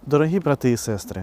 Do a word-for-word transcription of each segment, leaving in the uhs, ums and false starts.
Дорогі брати і сестри,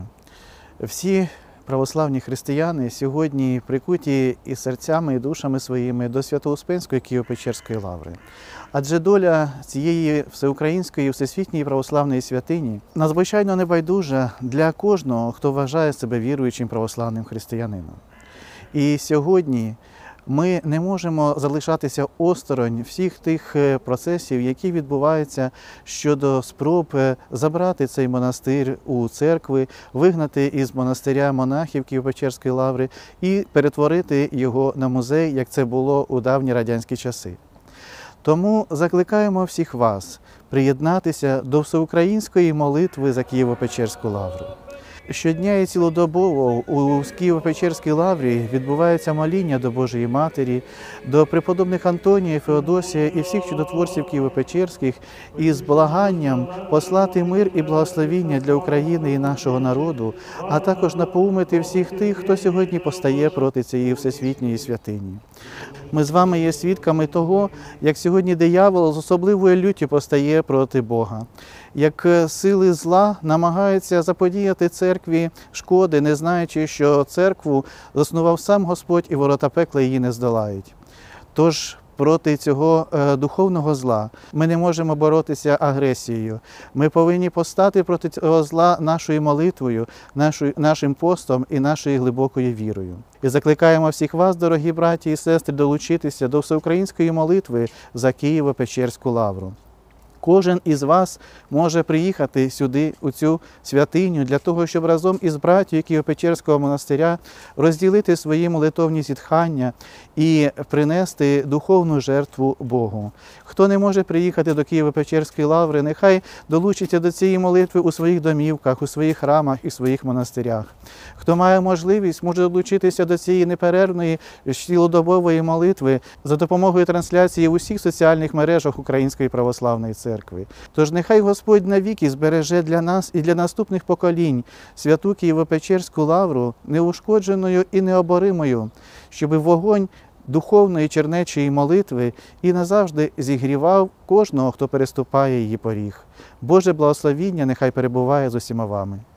всі православні християни сьогодні прикуті і серцями, і душами своїми до Свято-Успенської Києво-Печерської лаври. Адже доля цієї всеукраїнської, всесвітньої православної святині надзвичайно небайдужа для кожного, хто вважає себе віруючим православним християнином. І сьогодні ми не можемо залишатися осторонь всіх тих процесів, які відбуваються щодо спроб забрати цей монастир у церкви, вигнати із монастиря монахів Києво-Печерської лаври і перетворити його на музей, як це було у давні радянські часи. Тому закликаємо всіх вас приєднатися до всеукраїнської молитви за Києво-Печерську лавру. Щодня і цілодобово у Києво-Печерській лаврі відбувається моління до Божої Матері, до преподобних Антонія, Феодосія і всіх чудотворців Києво-Печерських із благанням послати мир і благословіння для України і нашого народу, а також напоумити всіх тих, хто сьогодні постає проти цієї всесвітньої святині. Ми з вами є свідками того, як сьогодні диявол з особливою люттю постає проти Бога, як сили зла намагаються заподіяти церкві шкоди, не знаючи, що церкву заснував сам Господь і ворота пекла її не здолають. Тож проти цього е, духовного зла ми не можемо боротися агресією. Ми повинні постати проти цього зла нашою молитвою, нашою, нашим постом і нашою глибокою вірою. І закликаємо всіх вас, дорогі браті і сестри, долучитися до всеукраїнської молитви за Києво-Печерську лавру. Кожен із вас може приїхати сюди, у цю святиню, для того, щоб разом із братією Києво-Печерського монастиря розділити свої молитовні зітхання і принести духовну жертву Богу. Хто не може приїхати до Києво-Печерської лаври, нехай долучиться до цієї молитви у своїх домівках, у своїх храмах і своїх монастирях. Хто має можливість, може долучитися до цієї неперервної цілодобової молитви за допомогою трансляції в усіх соціальних мережах Української православної церкви. Тож нехай Господь навіки збереже для нас і для наступних поколінь святу Києво-Печерську лавру неушкодженою і необоримою, щоб вогонь духовної чернечої молитви і назавжди зігрівав кожного, хто переступає її поріг. Боже благословіння нехай перебуває з усіма вами.